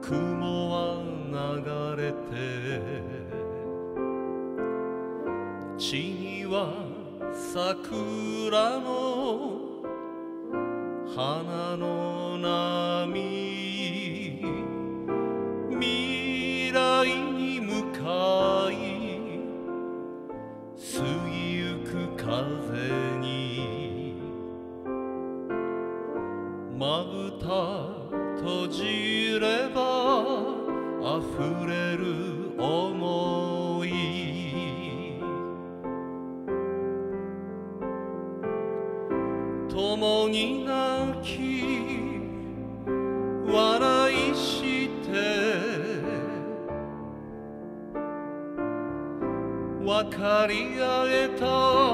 雲は流れて地には桜の花の波未来に向かい過ぎゆく風にまぶた閉じれば溢れる想い共に泣き笑いして分かり合えた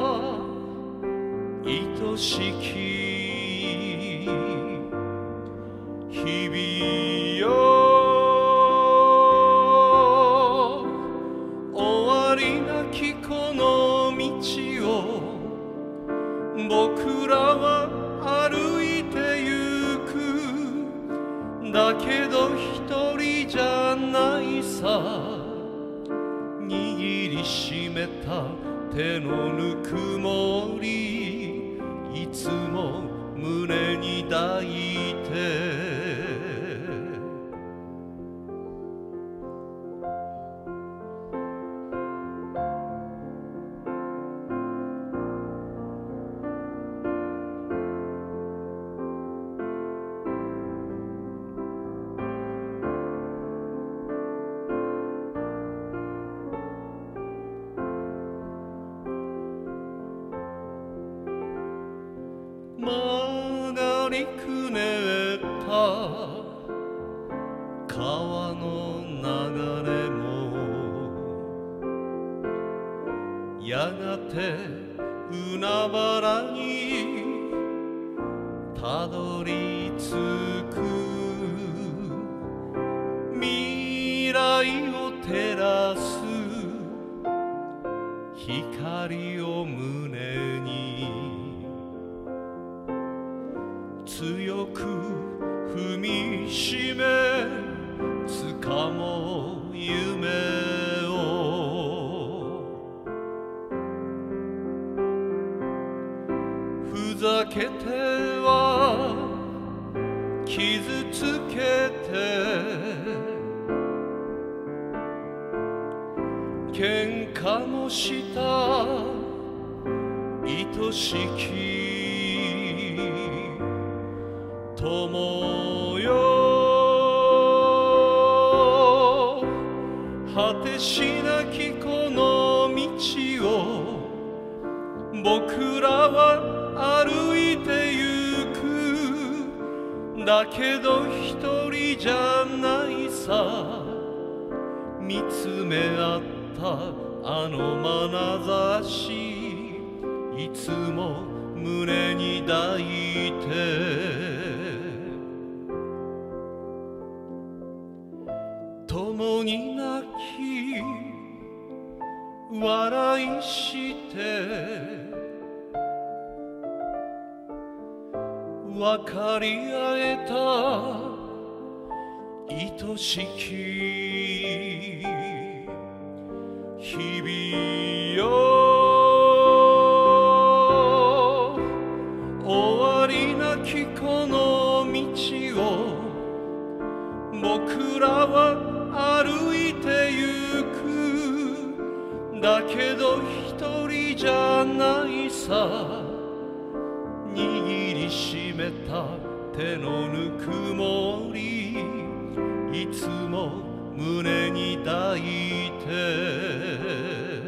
愛しき日々よ終わりなきこの道を僕らは歩いてゆくだけど一人じゃないさ握りしめた手のぬくもりいつも胸に抱いて曲がりくねった川の流れもやがて海原にたどり着く未来を照らす光を胸に強く踏みしめ掴もう夢をふざけては傷つけて喧嘩もした愛しき友よ果てしなきこの道を僕らは歩いてゆくだけど一人じゃないさ見つめ合ったあの眼差しいつも胸に抱いて共に泣き笑いして分かり合えた愛しき日々よ終わりなきこの道を僕らは歩いてゆくだけど一人じゃないさ握りしめた手のぬくもりいつも胸に抱いて